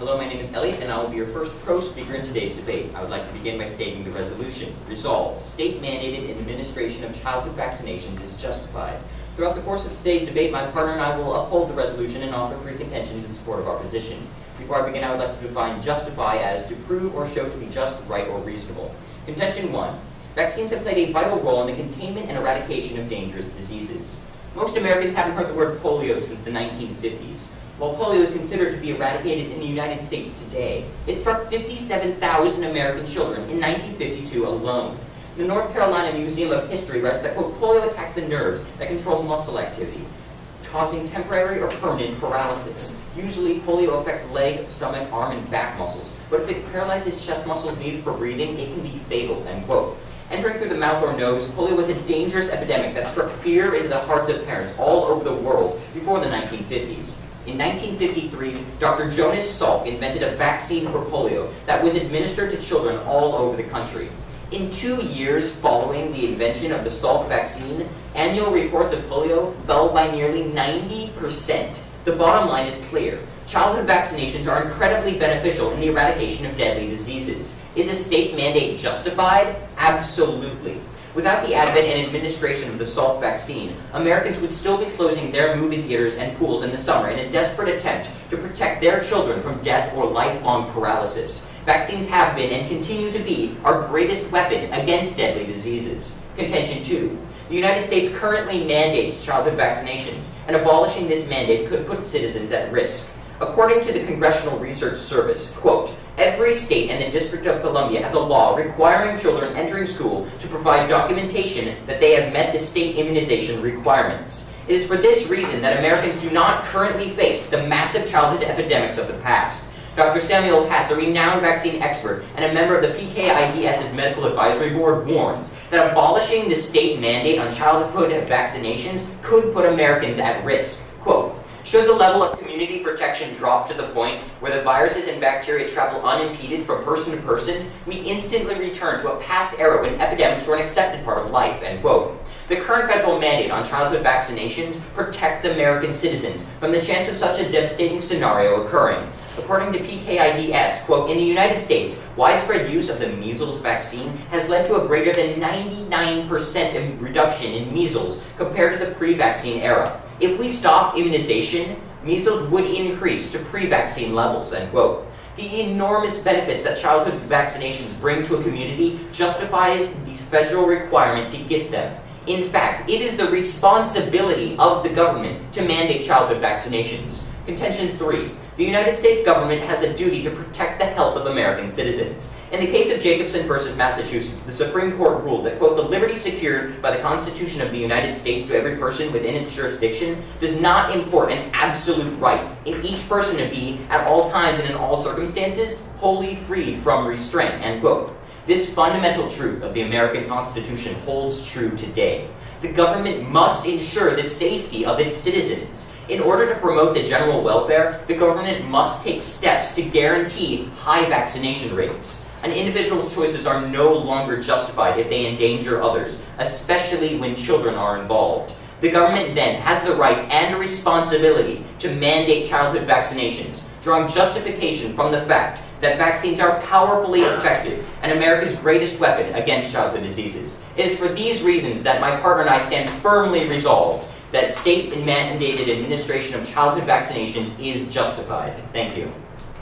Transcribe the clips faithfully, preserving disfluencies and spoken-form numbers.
Hello, my name is Elliot, and I will be your first pro speaker in today's debate. I would like to begin by stating the resolution. Resolved, state-mandated administration of childhood vaccinations is justified. Throughout the course of today's debate, my partner and I will uphold the resolution and offer three contentions in support of our position. Before I begin, I would like to define justify as to prove or show to be just, right, or reasonable. Contention one. Vaccines have played a vital role in the containment and eradication of dangerous diseases. Most Americans haven't heard the word polio since the nineteen fifties. While polio is considered to be eradicated in the United States today, it struck fifty-seven thousand American children in nineteen fifty-two alone. The North Carolina Museum of History writes that, quote, polio attacks the nerves that control muscle activity, causing temporary or permanent paralysis. Usually, polio affects leg, stomach, arm, and back muscles, but if it paralyzes chest muscles needed for breathing, it can be fatal, end quote. Entering through the mouth or nose, polio was a dangerous epidemic that struck fear into the hearts of parents all over the world before the nineteen fifties. In nineteen fifty-three, Doctor Jonas Salk invented a vaccine for polio that was administered to children all over the country. In two years following the invention of the Salk vaccine, annual reports of polio fell by nearly ninety percent. The bottom line is clear. Childhood vaccinations are incredibly beneficial in the eradication of deadly diseases. Is a state mandate justified? Absolutely. Without the advent and administration of the Salk vaccine, Americans would still be closing their movie theaters and pools in the summer in a desperate attempt to protect their children from death or lifelong paralysis. Vaccines have been and continue to be our greatest weapon against deadly diseases. Contention two. The United States currently mandates childhood vaccinations, and abolishing this mandate could put citizens at risk. According to the Congressional Research Service, quote, every state and the District of Columbia has a law requiring children entering school to provide documentation that they have met the state immunization requirements. It is for this reason that Americans do not currently face the massive childhood epidemics of the past. Doctor Samuel Katz, a renowned vaccine expert and a member of the P K I D S's Medical Advisory Board, warns that abolishing the state mandate on childhood vaccinations could put Americans at risk. Quote, should the level of community protection drop to the point where the viruses and bacteria travel unimpeded from person to person, we instantly return to a past era when epidemics were an accepted part of life, end quote. The current federal mandate on childhood vaccinations protects American citizens from the chance of such a devastating scenario occurring. According to P K I D S, quote, in the United States, widespread use of the measles vaccine has led to a greater than ninety-nine percent reduction in measles compared to the pre-vaccine era. If we stopped immunization, measles would increase to pre-vaccine levels, end quote. The enormous benefits that childhood vaccinations bring to a community justifies the federal requirement to get them. In fact, it is the responsibility of the government to mandate childhood vaccinations. Contention three. The United States government has a duty to protect the health of American citizens. In the case of Jacobson versus Massachusetts, the Supreme Court ruled that, quote, the liberty secured by the Constitution of the United States to every person within its jurisdiction does not import an absolute right in each person to be, at all times and in all circumstances, wholly freed from restraint, end quote. This fundamental truth of the American Constitution holds true today. The government must ensure the safety of its citizens. In order to promote the general welfare, the government must take steps to guarantee high vaccination rates. An individual's choices are no longer justified if they endanger others, especially when children are involved. The government then has the right and responsibility to mandate childhood vaccinations, drawing justification from the fact that vaccines are powerfully effective and America's greatest weapon against childhood diseases. It is for these reasons that my partner and I stand firmly resolved that state and mandated administration of childhood vaccinations is justified. Thank you.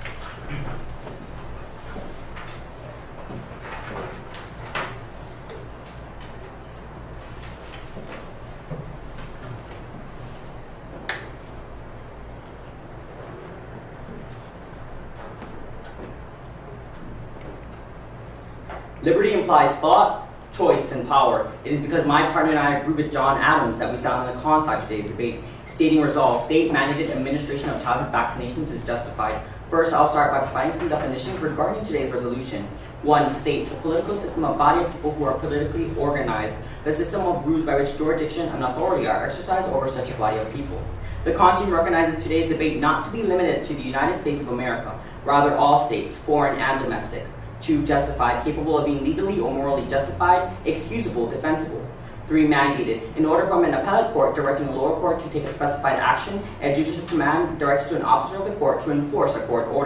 Liberty implies thought, choice, and power. It is because my partner and I agree with John Adams that we stand on the con side of today's debate, stating resolve, state-mandated administration of childhood vaccinations is justified. First, I'll start by providing some definitions regarding today's resolution. One, state, the political system, a body of people who are politically organized, the system of rules by which jurisdiction and authority are exercised over such a body of people. The Constitution recognizes today's debate not to be limited to the United States of America, rather all states, foreign and domestic. Two, justified, capable of being legally or morally justified, excusable, defensible. Three, mandated, in order from an appellate court directing a lower court to take a specified action, a judicial command directs to an officer of the court to enforce a court order.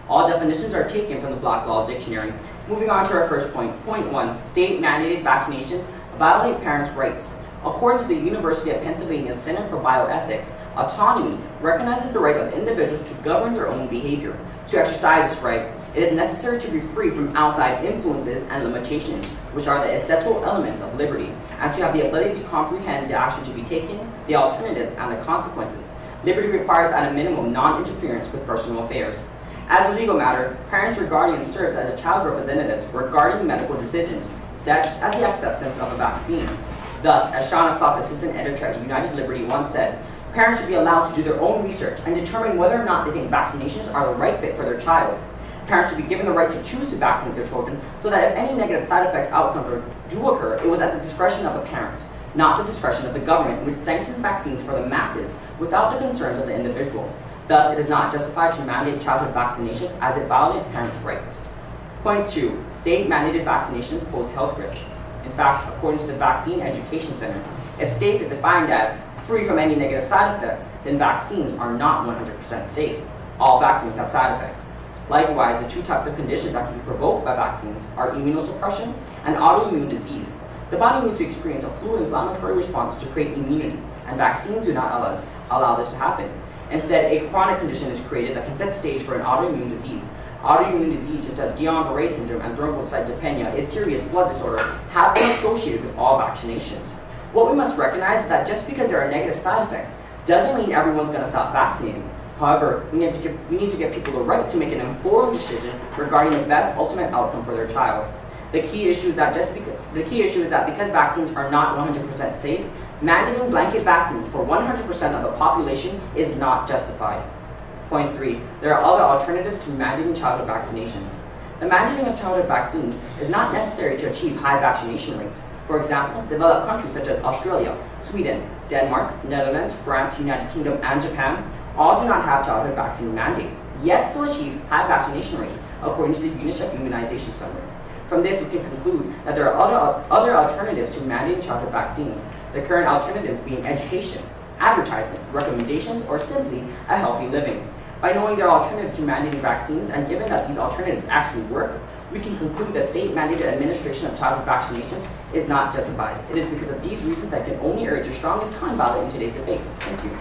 All definitions are taken from the Black Laws Dictionary. Moving on to our first point. Point one, state-mandated vaccinations violate parents' rights. According to the University of Pennsylvania Center for Bioethics, autonomy recognizes the right of individuals to govern their own behavior. To exercise this right, it is necessary to be free from outside influences and limitations, which are the essential elements of liberty, and to have the ability to comprehend the action to be taken, the alternatives, and the consequences. Liberty requires at a minimum non-interference with personal affairs. As a legal matter, parents or guardians serve as a child's representatives regarding medical decisions, such as the acceptance of a vaccine. Thus, as Shauna Clark, assistant editor at United Liberty, once said, parents should be allowed to do their own research and determine whether or not they think vaccinations are the right fit for their child. Parents should be given the right to choose to vaccinate their children so that if any negative side effects, outcomes, or do occur, it was at the discretion of the parents, not the discretion of the government, which sanctions vaccines for the masses without the concerns of the individual. Thus, it is not justified to mandate childhood vaccinations as it violates parents' rights. Point two, state-mandated vaccinations pose health risks. In fact, according to the Vaccine Education Center, if safe is defined as free from any negative side effects, then vaccines are not one hundred percent safe. All vaccines have side effects. Likewise, the two types of conditions that can be provoked by vaccines are immunosuppression and autoimmune disease. The body needs to experience a flu-inflammatory response to create immunity, and vaccines do not allow, us, allow this to happen. Instead, a chronic condition is created that can set stage for an autoimmune disease. Autoimmune disease such as Guillain-Barré syndrome and thrombocytopenia, a serious blood disorder, have been associated with all vaccinations. What we must recognize is that just because there are negative side effects doesn't mean everyone's going to stop vaccinating. However, we need, to give, we need to give people the right to make an informed decision regarding the best ultimate outcome for their child. The key issue is that just because, the key issue is that because vaccines are not one hundred percent safe, mandating blanket vaccines for one hundred percent of the population is not justified. Point three, there are other alternatives to mandating childhood vaccinations. The mandating of childhood vaccines is not necessary to achieve high vaccination rates. For example, developed countries such as Australia, Sweden, Denmark, Netherlands, France, United Kingdom, and Japan all do not have childhood vaccine mandates, yet still achieve high vaccination rates according to the UNICEF Immunization Summary. From this, we can conclude that there are other, other alternatives to mandating childhood vaccines, the current alternatives being education, advertisement, recommendations, or simply a healthy living. By knowing there are alternatives to mandating vaccines, and given that these alternatives actually work, we can conclude that state-mandated administration of childhood vaccinations is not justified. It is because of these reasons that can only urge your strongest counter in today's debate. Thank you.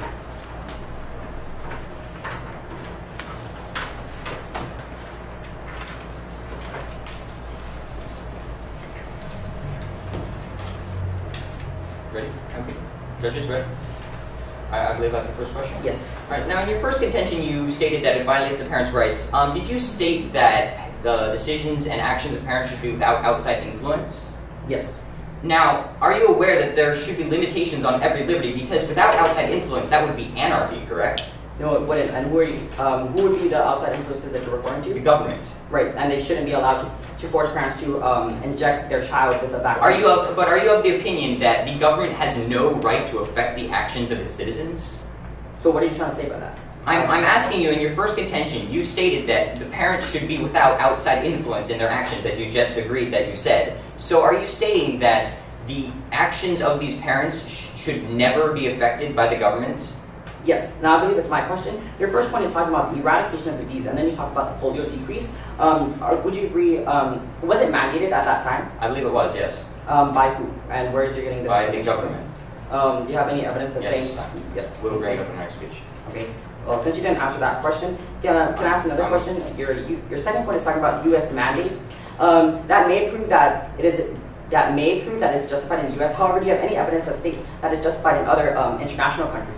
Ready? Okay. Judges, ready? I, I believe I have the first question. Yes. All right. Now, in your first contention, you stated that it violates the parents' rights. Um, did you state that the decisions and actions of parents should be without outside influence? Yes. Now, are you aware that there should be limitations on every liberty? Because without outside influence, that would be anarchy, correct? No, it wouldn't. And who, are you, um, who would be the outside influences that you're referring to? The government. Right, and they shouldn't be allowed to, to force parents to um, inject their child with a vaccine. Are you of, but are you of the opinion that the government has no right to affect the actions of its citizens? So what are you trying to say by that? I'm, I'm asking you, in your first contention, you stated that the parents should be without outside influence in their actions, as you just agreed that you said. So are you stating that the actions of these parents sh- should never be affected by the government? Yes. Now, I believe that's my question. Your first point is talking about the eradication of disease, and then you talk about the polio decrease. Um, are, would you agree, um, was it mandated at that time? I believe it was, yes. Um, by who? And where is you getting this By the information government. from? Um, do you have any evidence that's Yes. saying? Yes. We'll bring it up in the next speech. Okay. Well, since you didn't answer that question, can I, can I ask another question? Your, you, your second point is talking about U S mandate. Um, that may prove that it is that may prove that it's justified in the U S. However, do you have any evidence that states that it's justified in other um, international countries?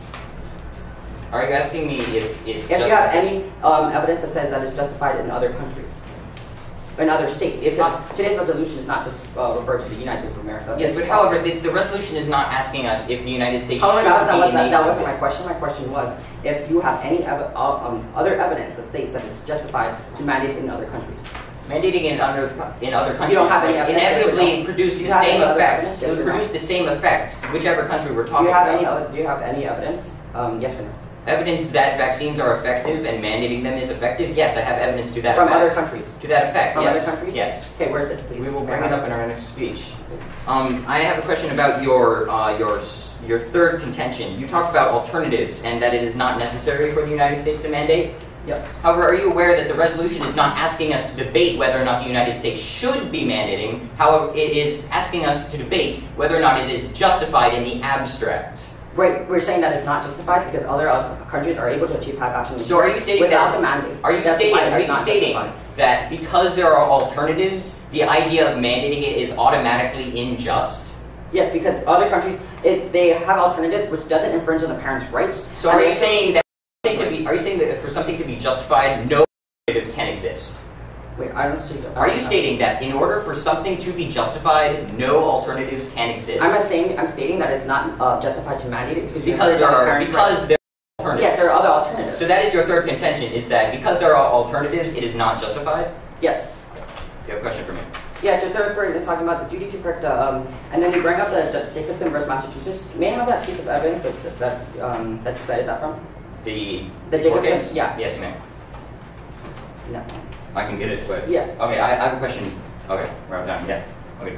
Are you asking me if it's If you have any um, evidence that says that it's justified in other countries, in other states, if it's, today's resolution is not just uh, referred to the United States of America. Yes, but however, the, the resolution is not asking us if the United States However, should that, that, be was, that, made that of wasn't my this. question. My question was if you have any ev- um, other evidence that states that it's justified to mandate in other countries. Mandating in other in other countries You don't have any would evidence, inevitably yes or no? produce Do the you have same any other effects. evidence, It yes would or no? produce the same effects, whichever country we're Do talking you have about. any other? Do you have any evidence? Um, yes or no? Evidence that vaccines are effective and mandating them is effective? Yes, I have evidence to that From effect. other countries. To that effect, From yes. other countries? Yes. Okay, where is it, please? We will bring it up in our next speech. Um, I have a question about your uh, your s- your third contention. You talked about alternatives and that it is not necessary for the United States to mandate. Yes. However, are you aware that the resolution is not asking us to debate whether or not the United States should be mandating, however, it is asking us to debate whether or not it is justified in the abstract? Right, we're saying that it's not justified because other countries are able to achieve high vaccinations So are you stating without that, the mandate. Are you That's stating, why it's are you not stating justified. that because there are alternatives, the idea of mandating it is automatically unjust? Yes, because other countries, it, they have alternatives which doesn't infringe on the parents' rights. So are you saying that Can be, are you saying that for something to be justified, no alternatives can exist? Wait, I don't see that. Are you stating that in order for something to be justified, no alternatives can exist? I'm not saying. I'm stating that it's not uh, justified to mandate it because because there are because there are alternatives. Yes, there are other alternatives. So that is your third contention: is that because there are alternatives, it is not justified? Yes. Do you have a question for me? Yes, your third point is talking about the duty to correct the, um, and then you bring up the Jacobson versus Massachusetts. May I have that piece of evidence that's, that's um, that you cited that from? The the court Jacobson. case? Yeah. Yes, ma'am. No. I can get it, but yes. Okay, I, I have a question. Okay, we're done. Yeah. Okay.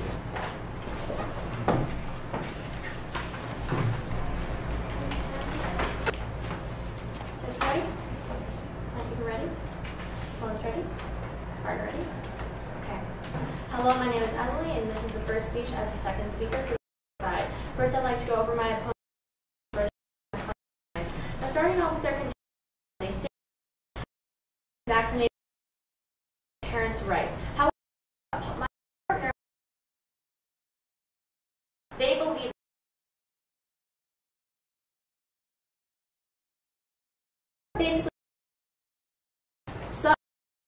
Judge ready? Thank you. Ready? Opponents ready? Partner ready? Okay. Hello, my name is Emily, and this is the first speech as the second speaker for the side. First, I'd like to go over my opponent's further. Now, starting off with their contention, they say vaccinated parents' rights. However, my partner, they believe basically so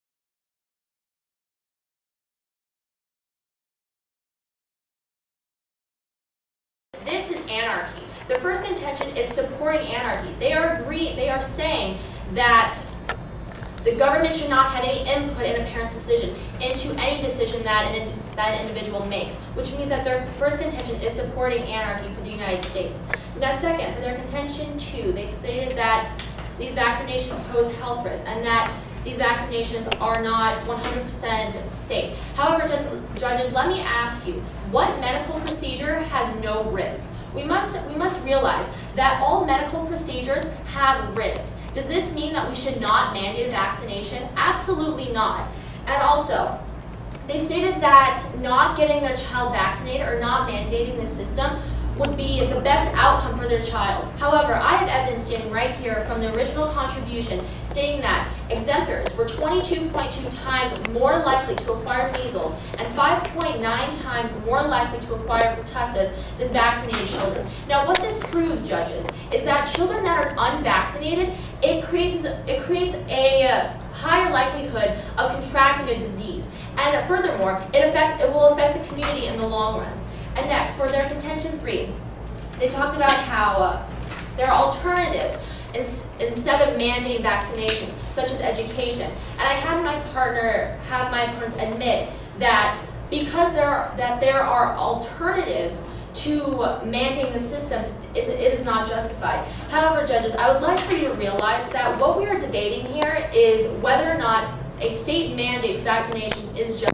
this is anarchy. The first contention is supporting anarchy. They are agree they are saying that the government should not have any input in a parent's decision into any decision that an, that an individual makes, which means that their first contention is supporting anarchy for the United States. Now second, for their contention two, they stated that these vaccinations pose health risks and that these vaccinations are not one hundred percent safe. However, just, judges, let me ask you, what medical procedure has no risks? We must, we must realize that all medical procedures have risks. Does this mean that we should not mandate a vaccination? Absolutely not. And also, they stated that not getting their child vaccinated or not mandating the system would be the best outcome for their child. However, I have evidence standing right here from the original contribution stating that exemptors were twenty-two point two times more likely to acquire measles and five point nine times more likely to acquire pertussis than vaccinated children. Now, what this proves, judges, is that children that are unvaccinated, it creates, it creates a uh, higher likelihood of contracting a disease. And uh, furthermore, it, affect, it will affect the community in the long run. And next, for their contention three, they talked about how uh, there are alternatives ins instead of mandating vaccinations, such as education. And I had my partner, have my opponents admit that because there are, that there are alternatives to mandating the system, it, it is not justified. However, judges, I would like for you to realize that what we are debating here is whether or not a state mandate for vaccinations is justified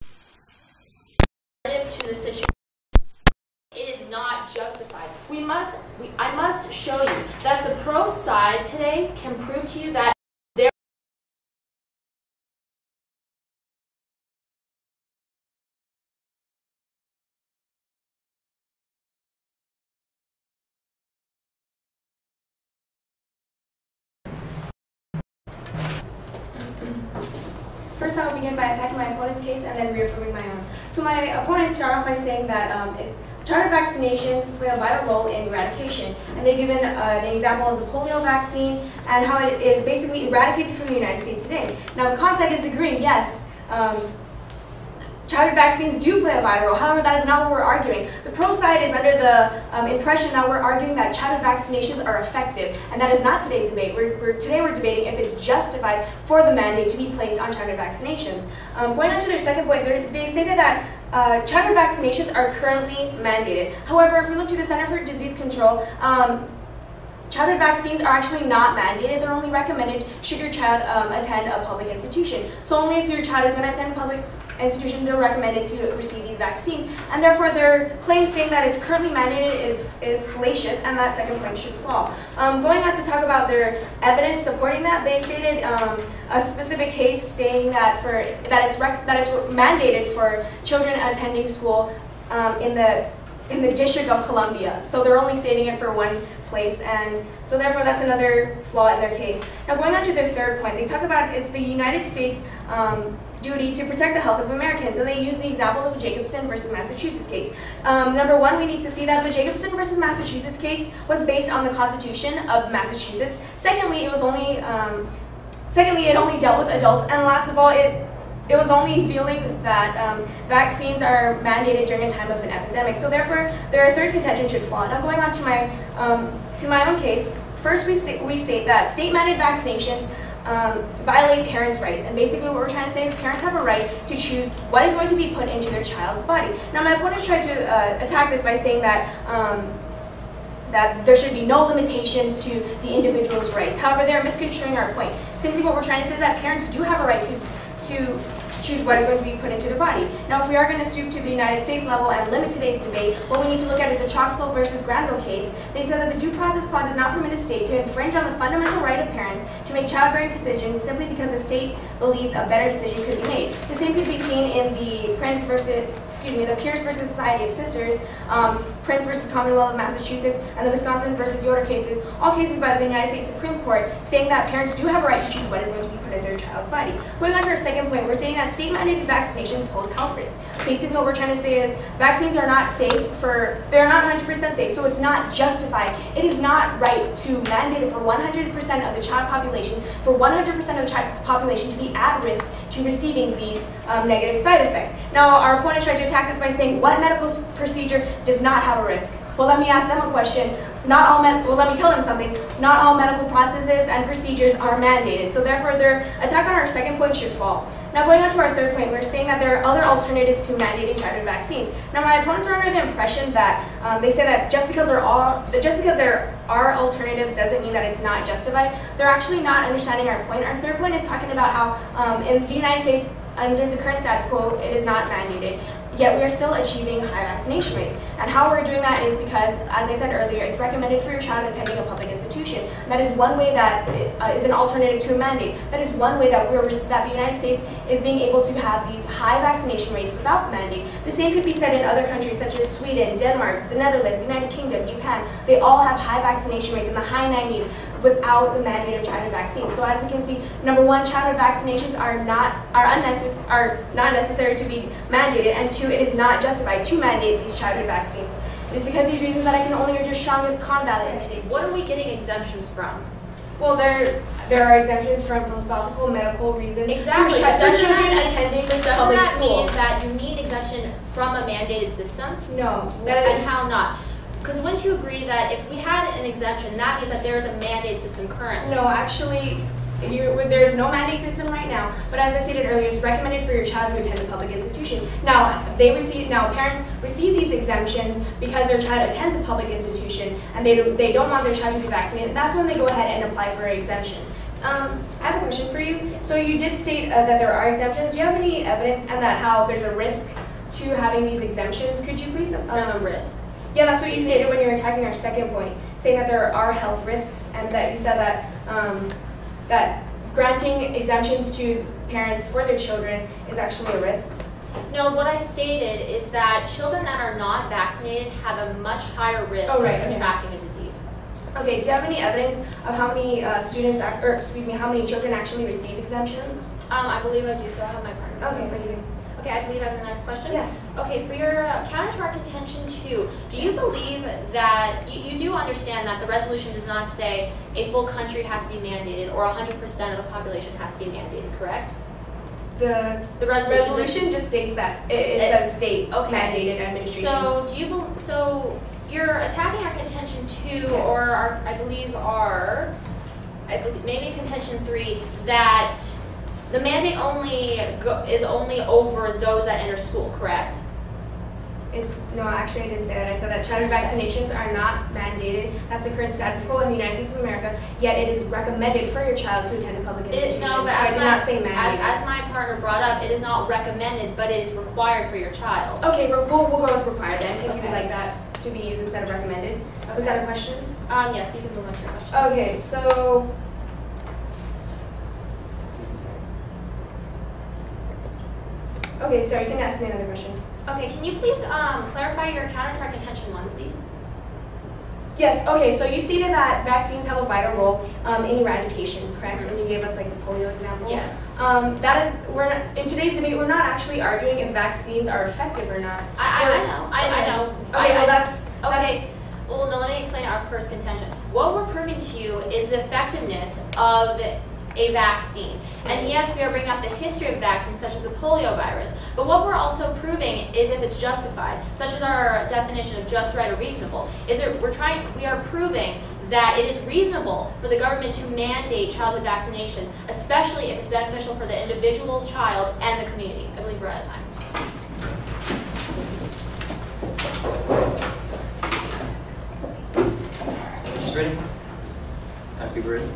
to the situation. It is not justified. We must, we, I must show you that if the pro side today can prove to you that there First, I will begin by attacking my opponent's case and then reaffirming my own. So my opponents start off by saying that um, it, childhood vaccinations play a vital role in eradication, and they've given uh, an example of the polio vaccine and how it is basically eradicated from the United States today. Now, the con side is agreeing, yes, um, childhood vaccines do play a vital role. However, that is not what we're arguing. The pro side is under the um, impression that we're arguing that childhood vaccinations are effective, and that is not today's debate. We're, we're, today we're debating if it's justified for the mandate to be placed on childhood vaccinations. Um, going on to their second point, they stated that uh, childhood vaccinations are currently mandated. However, if we look to the Center for Disease Control, um, childhood vaccines are actually not mandated. They're only recommended should your child um, attend a public institution. So only if your child is going to attend a public institution, they're recommended to receive these vaccines. And therefore, their claim saying that it's currently mandated is, is fallacious, and that second point should fall. Um, going on to talk about their evidence supporting that, they stated um, a specific case saying that for that it's rec that it's mandated for children attending school um, in the in the District of Columbia. So they're only stating it for one place, and so therefore that's another flaw in their case. Now going on to their third point, they talk about it's the United States um, duty to protect the health of Americans, and they use the example of the Jacobson versus Massachusetts case. Um, number one, we need to see that the Jacobson versus Massachusetts case was based on the Constitution of Massachusetts. Secondly, it was only um, secondly it only dealt with adults, and last of all, it It was only dealing that um, vaccines are mandated during a time of an epidemic. So therefore, their third contention should fall. Now going on to my um, to my own case, first we say, we say that state-mandated vaccinations um, violate parents' rights. And basically what we're trying to say is parents have a right to choose what is going to be put into their child's body. Now my opponents tried to uh, attack this by saying that um, that there should be no limitations to the individual's rights. However, they're misconstruing our point. Simply what we're trying to say is that parents do have a right to to choose what is going to be put into their body. Now, if we are going to stoop to the United States level and limit today's debate, what we need to look at is the Chalksville versus Granville case. They said that the due process clause does not permit a state to infringe on the fundamental right of parents to make childbearing decisions simply because the state believes a better decision could be made. The same could be seen in the Prince versus, excuse me, the Pierce versus Society of Sisters, um, Prince versus Commonwealth of Massachusetts, and the Wisconsin versus Yoder cases, all cases by the United States Supreme Court saying that parents do have a right to choose what is going to be put in their child's body. Going on to our second point, we're saying that state-mandated vaccinations pose health risks. Basically what we're trying to say is vaccines are not safe for, they're not one hundred percent safe, so it's not justified. It is not right to mandate it for one hundred percent of the child population, for one hundred percent of the child population to be at risk to receiving these um, negative side effects. Now our opponent tried to attack this by saying what medical procedure does not have a risk? Well, let me ask them a question. Not all med well, let me tell them something. Not all medical processes and procedures are mandated, so therefore their attack on our second point should fall. Now going on to our third point, we're saying that there are other alternatives to mandating childhood vaccines. Now my opponents are under the impression that um, they say that just because there are just because there are alternatives doesn't mean that it's not justified. They're actually not understanding our point. Our third point is talking about how um, in the United States, under the current status quo, it is not mandated. Yet we are still achieving high vaccination rates. And how we're doing that is because, as I said earlier, it's recommended for your child attending a public institution. And that is one way that uh, is an alternative to a mandate. That is one way that we're that the United States is being able to have these high vaccination rates without the mandate. The same could be said in other countries such as Sweden, Denmark, the Netherlands, United Kingdom, Japan. They all have high vaccination rates in the high nineties without the mandate of childhood vaccines. So as we can see, number one, childhood vaccinations are not are unnecessary are not necessary to be mandated, and two, it is not justified to mandate these childhood vaccines. It is because of these reasons that I can only urge your strongest combat in today's. What are we getting exemptions from? Well, there there are exemptions from philosophical, medical reasons. Exactly. For, But for doesn't children that mean, attending but doesn't public that school. mean that you need exemption from a mandated system? No. That and how not? Because wouldn't you agree that if we had an exemption, that means that there is a mandate system currently? No, actually, you, there's no mandate system right now. But as I stated earlier, it's recommended for your child to attend a public institution. Now, they receive now parents receive these exemptions because their child attends a public institution and they do, they don't want their child to be vaccinated. That's when they go ahead and apply for an exemption. Um, I have a question for you. So you did state uh, that there are exemptions. Do you have any evidence and that how there's a risk to having these exemptions? Could you please? Um, There's a risk. Yeah, that's what you stated when you were attacking our second point, saying that there are health risks, and that you said that um, that granting exemptions to parents for their children is actually a risk. No, what I stated is that children that are not vaccinated have a much higher risk Oh, right, of okay. contracting a disease. Okay, do you have any evidence of how many uh, students, ac or excuse me, how many children actually receive exemptions? Um, I believe I do, so I have my partner. Okay, thank you. Okay, I believe I have the next question. Yes. Okay, for your uh, counter to our contention two, do you Yes. believe that, you, you do understand that the resolution does not say a full country has to be mandated or one hundred percent of the population has to be mandated, correct? The, The resolution, resolution just states that it, it, It- says state okay. mandated administration. So, do you, bel- so you're attacking our contention two, Yes. or our, I believe our, I believe, maybe contention three, that the mandate only go, is only over those that enter school, correct? It's, no, actually I didn't say that. I said that childhood vaccinations are not mandated. That's the current status quo in the United States of America, yet it is recommended for your child to attend a public institution. It, no, but so as, I did my, not say mandated. as, as my partner brought up, it is not recommended, but it is required for your child. Okay, we'll, we'll, we'll go with required then, if Okay. you would like that to be used instead of recommended. Okay. Was that a question? Um, yes, you can move on to your question. Okay, so... Okay, sorry, you can ask me another question. Okay, can you please um, clarify your counter to our contention one, please? Yes, okay, so you stated that vaccines have a vital role um, in eradication, correct? And you gave us like the polio example. Yes. Um, that is, we're not, in today's debate, we're not actually arguing if vaccines are effective or not. I, I, I know, I, okay. I know. Okay, I, well I, that's, okay, well, no, let me explain our first contention. What we're proving to you is the effectiveness of a vaccine. And yes, we are bringing up the history of vaccines, such as the polio virus, but what we're also proving is if it's justified, such as our definition of just, right, or reasonable, is that we're trying, we are proving that it is reasonable for the government to mandate childhood vaccinations, especially if it's beneficial for the individual child and the community. I believe we're out of time. Judges ready? Time to be ready.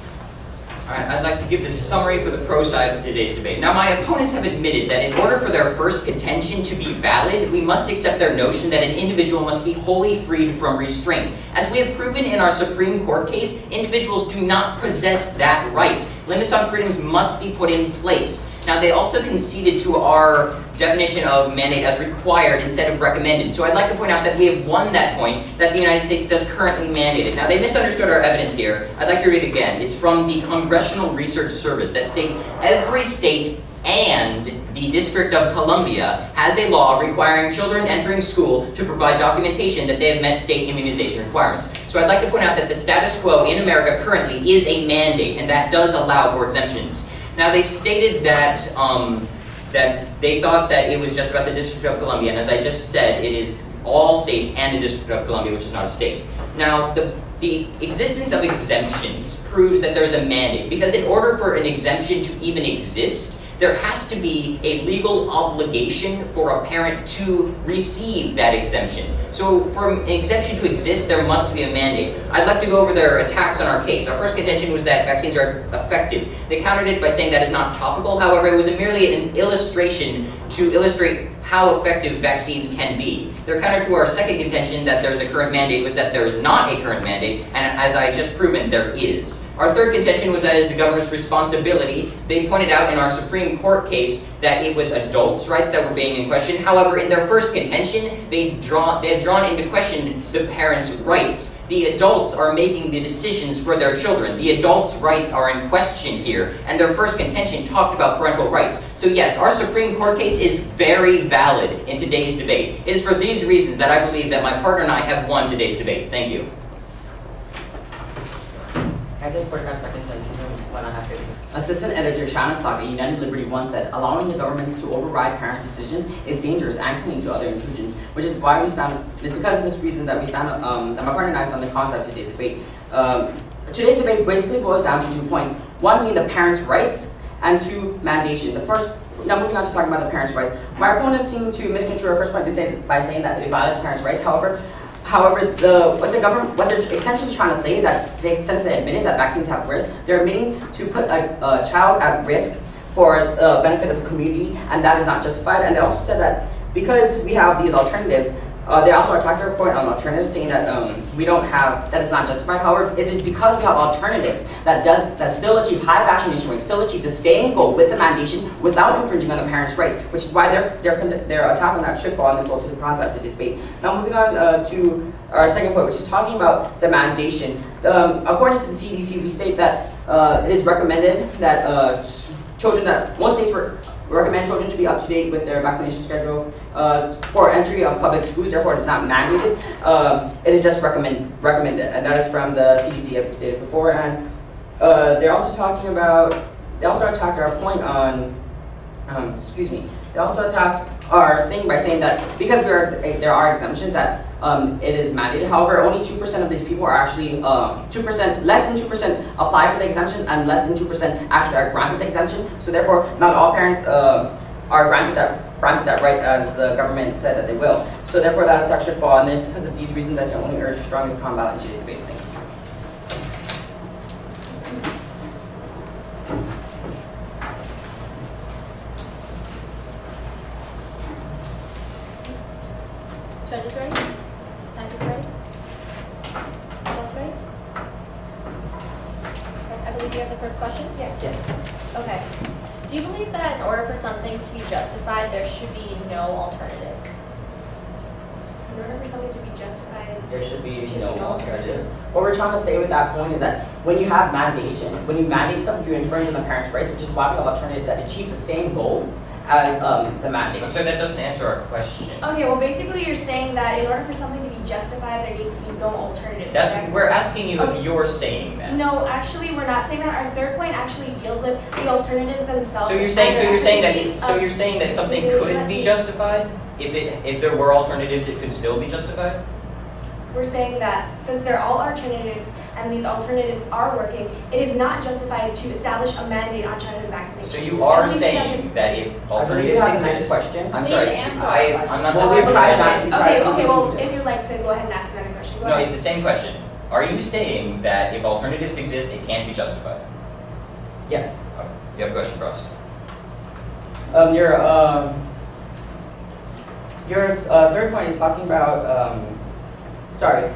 All right, I'd like to give the summary for the pro side of today's debate. Now, my opponents have admitted that in order for their first contention to be valid, we must accept their notion that an individual must be wholly freed from restraint. As we have proven in our Supreme Court case, individuals do not possess that right. Limits on freedoms must be put in place. Now, they also conceded to our definition of mandate as required instead of recommended. So I'd like to point out that we have won that point, that the United States does currently mandate it. Now, they misunderstood our evidence here. I'd like to read it again. It's from the Congressional Research Service that states, every state and the District of Columbia has a law requiring children entering school to provide documentation that they have met state immunization requirements. So I'd like to point out that the status quo in America currently is a mandate, and that does allow for exemptions. Now, they stated that um, that they thought that it was just about the District of Columbia, and as I just said, it is all states and the District of Columbia, which is not a state. Now, the, the existence of exemptions proves that there's a mandate, because in order for an exemption to even exist, there has to be a legal obligation for a parent to receive that exemption. So for an exemption to exist, there must be a mandate. I'd like to go over their attacks on our case. Our first contention was that vaccines are effective. They countered it by saying that is not topical. However, it was merely an illustration to illustrate how effective vaccines can be. Their counter to our second contention that there's a current mandate was that there is not a current mandate, and as I just proven, there is. Our third contention was that it is the government's responsibility. They pointed out in our Supreme Court case that it was adults' rights that were being in question. However, in their first contention, they draw, they have drawn into question the parents' rights. The adults are making the decisions for their children. The adults' rights are in question here, and their first contention talked about parental rights. So yes, our Supreme Court case is very valid in today's debate. It is for these reasons that I believe that my partner and I have won today's debate. Thank you. I take forty-five seconds and when I have to. Assistant Editor Shannon Clark at United Liberty once said, allowing the government to override parents' decisions is dangerous and can lead to other intrusions, which is why we stand, it's because of this reason that we stand, um, that my partner and I stand on the concept of today's debate. Um, today's debate basically boils down to two points. One being the parents' rights, and two, mandation. The first, now moving on to talking about the parents' rights. My opponents seem to misconstrue our first point to say, by saying that it violates parents' rights. However, However, the, what the government, what they're essentially trying to say is that they, since they admitted that vaccines have risk, they're admitting to put a, a child at risk for the benefit of the community, and that is not justified. And they also said that because we have these alternatives, uh, they also attacked our point on alternatives, saying that um, we don't have, that it's not justified. However, it is because we have alternatives that does that still achieve high vaccination rates, still achieve the same goal with the mandation without infringing on the parents' rights, which is why their their their attack on that should fall and fall to the concept of this debate. Now, moving on uh, to our second point, which is talking about the mandation. Um, according to the C D C, we state that uh, it is recommended that uh, children that most states were recommend children to be up to date with their vaccination schedule uh, for entry of public schools. Therefore, it's not mandated. Um, it is just recommend recommended, and that is from the C D C, as we stated before. And uh, they're also talking about. They also attacked our point on. Um, excuse me. They also attacked our thing by saying that because we are, there are exemptions that um, it is mandated. However, only two percent of these people are actually um, two percent, less than two percent apply for the exemption, and less than two percent actually are granted the exemption. So therefore, not all parents uh, are granted that granted that right as the government says that they will. So therefore that attack should fall, and it's because of these reasons that I only urge the strongest calm balance in today's debate. Thank you. Judges ready? Advocate ready? Adults ready? Okay, I believe you have the first question? Yes. Yes. Okay. Do you believe that in order for something to be justified, there should be no alternatives? In order for something to be justified, There should be should no be no alternatives. What we're trying to say with that point is that when you have mandation, when you mandate something, you infringe on the parents' rights, which is why we have alternatives that achieve the same goal as um, the mandate. I'm sorry, that doesn't answer our question. Okay, well basically you're saying that in order for something to be justified, there needs to be no alternatives. That's correct? we're asking you Okay. if you're saying that. No, actually we're not saying that. Our third point actually deals with the alternatives themselves. So you're saying so and you're the saying efficacy that so of- you're saying that something Excuse me, could would be you let me- justified if it if there were alternatives, it could still be justified. We're saying that since they're all alternatives and these alternatives are working, it is not justified to establish a mandate on childhood vaccination. So you are I believe we saying have that if I believe you alternatives have the next exist. question. I'm Please sorry. answer I, our I'm not Well, saying we've tried that. that. We tried Okay, to- okay, well, if you'd like to go ahead and ask another question, go No, ahead. it's the same question. Are you saying that if alternatives exist, it can't be justified? Yes. Okay. You have a question for us? Um, your um, your uh, third point is talking about. Um, sorry.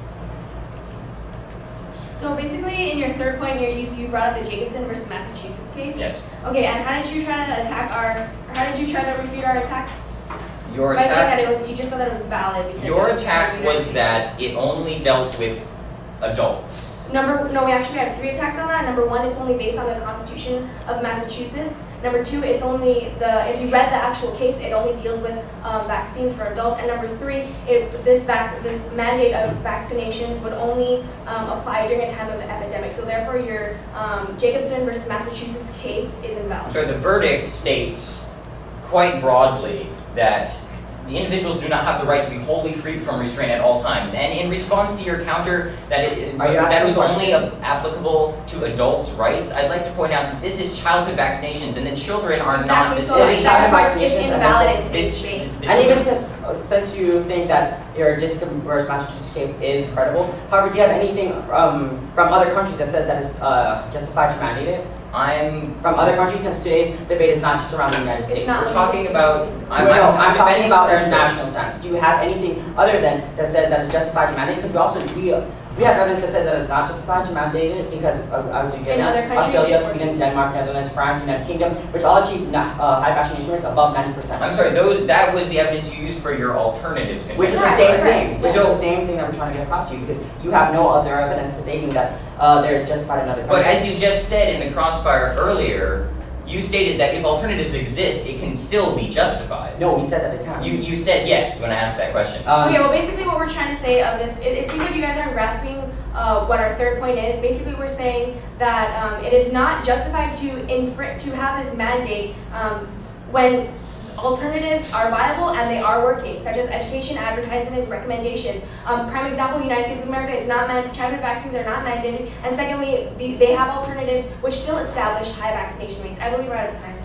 So basically, in your third point, you you brought up the Jacobson versus Massachusetts case. Yes. Okay, and how did you try to attack our? Or how did you try to refute our attack? Your By saying that attack. it was, you just said that it was valid. Because Your it was attack from the was United that it only dealt with adults. Number, no, we actually had three attacks on that. Number one, it's only based on the Constitution of Massachusetts. Number two, it's only the, if you read the actual case, it only deals with um, vaccines for adults. And number three, it, this vac, this mandate of vaccinations would only um, apply during a time of an epidemic. So therefore, your um, Jacobson versus Massachusetts case is invalid. So the verdict states quite broadly that the individuals do not have the right to be wholly free from restraint at all times. And in response to your counter that it, Are you that asking was a only question? applicable to adults' rights, I'd like to point out that this is childhood vaccinations and that children are not Exactly. the So It is same. childhood therefore, it's vaccinations and invalid in therefore- today's The- debate. the And even children- since since you think that your Jessica versus Massachusetts case is credible, however, do you have anything um, from other countries that says that is uh, justified to mandate it? I'm From other countries, since today's debate is not just around the United It's States. not we're talking about. I'm, No, no, I'm, I'm, talking defending about the international sense. Do you have anything other than that says that it's justified to mandate? Because we also we we have evidence that says that it's not justified to mandate it because of, of In other countries, Australia, it's Sweden, Denmark, Netherlands, France, United Kingdom, which all achieve na- uh, high vaccination rates above ninety percent. I'm sorry. Those, that was the evidence you used for your alternatives. Which is the Correct, same correct. thing. Which So- is the same thing that we're trying to get across to you because you have no other evidence stating that uh, there is justified in other countries. But as you just said in the crossfire earlier, you stated that if alternatives exist, it can still be justified. No, we said that it can. You you said yes when I asked that question. Um, Okay, well, basically what we're trying to say of this, it, it seems like you guys aren't grasping uh, what our third point is. Basically, we're saying that um, it is not justified to infr- to have this mandate um, when alternatives are viable and they are working, such as education, advertising, and recommendations. Um, prime example, United States of America, it's not man- childhood vaccines are not mandated, and secondly, the, they have alternatives which still establish high vaccination rates. I believe we're out of time.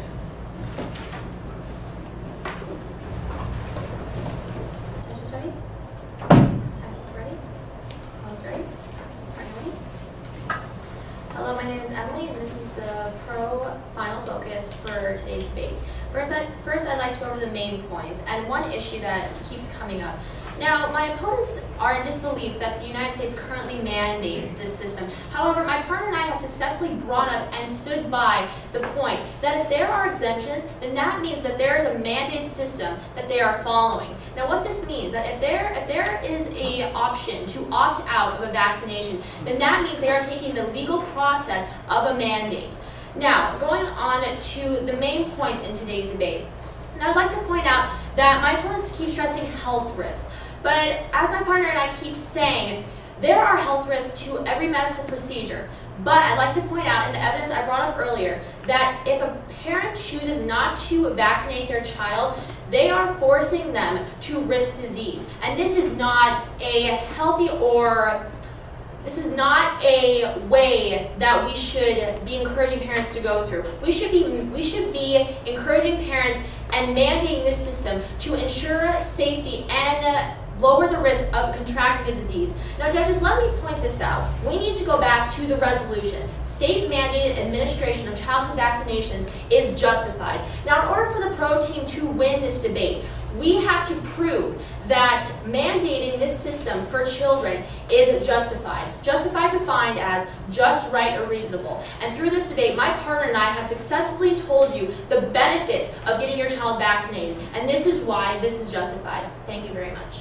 Judges ready? Advocates ready? Opponents ready? Partner ready? Hello, my name is Emily, and this is the pro final focus for today's debate. First, I, first, I'd like to go over the main points and one issue that keeps coming up. Now, my opponents are in disbelief that the United States currently mandates this system. However, my partner and I have successfully brought up and stood by the point that if there are exemptions, then that means that there is a mandated system that they are following. Now, what this means that if there if there is a option to opt out of a vaccination, then that means they are taking the legal process of a mandate. Now, going on to the main points in today's debate. Now, I'd like to point out that my opponents keep stressing health risks, but as my partner and I keep saying, there are health risks to every medical procedure. But I'd like to point out in the evidence I brought up earlier that if a parent chooses not to vaccinate their child, they are forcing them to risk disease. And this is not a healthy or This is not a way that we should be encouraging parents to go through. We should be we should be encouraging parents and mandating this system to ensure safety and uh, lower the risk of contracting a disease. Now, judges, let me point this out. We need to go back to the resolution. State-mandated administration of childhood vaccinations is justified. Now, in order for the pro team to win this debate, we have to prove that mandating this system for children is justified. Justified defined as just, right, or reasonable. And through this debate, my partner and I have successfully told you the benefits of getting your child vaccinated. And this is why this is justified. Thank you very much.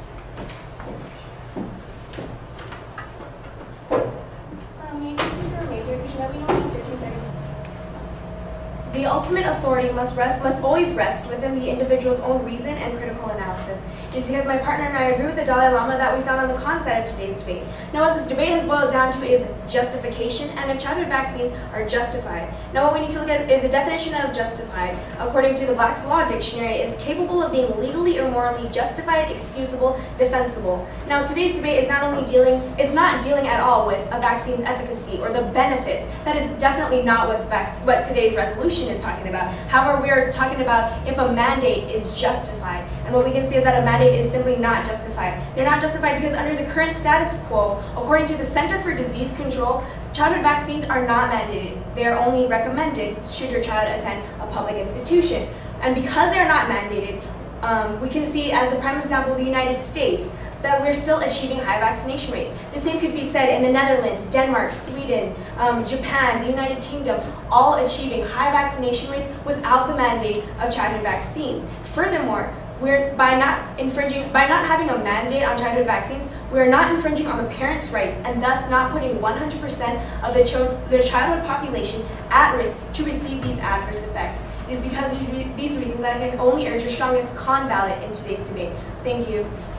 The ultimate authority must, re must always rest within the individual's own reason and critical analysis. It's because my partner and I agree with the Dalai Lama that we sound on the concept of today's debate. Now, what this debate has boiled down to is justification and if childhood vaccines are justified. Now, what we need to look at is the definition of justified. According to the Black's Law Dictionary, is capable of being legally or morally justified, excusable, defensible. Now, today's debate is not only dealing, is not dealing at all with a vaccine's efficacy or the benefits. That is definitely not what, the vac what today's resolution is talking about. However, we are talking about if a mandate is justified. And what we can see is that a mandate is simply not justified. They're not justified because under the current status quo, according to the Center for Disease Control, childhood vaccines are not mandated. They are only recommended should your child attend a public institution. And because they are not mandated, um, we can see as a prime example the United States that we're still achieving high vaccination rates. The same could be said in the Netherlands, Denmark, Sweden, um, Japan, the United Kingdom, all achieving high vaccination rates without the mandate of childhood vaccines. Furthermore, we're, by not infringing, by not having a mandate on childhood vaccines, we are not infringing on the parents' rights and thus not putting one hundred percent of the, ch the childhood population at risk to receive these adverse effects. It is because of these reasons that I can only urge your strongest con ballot in today's debate. Thank you.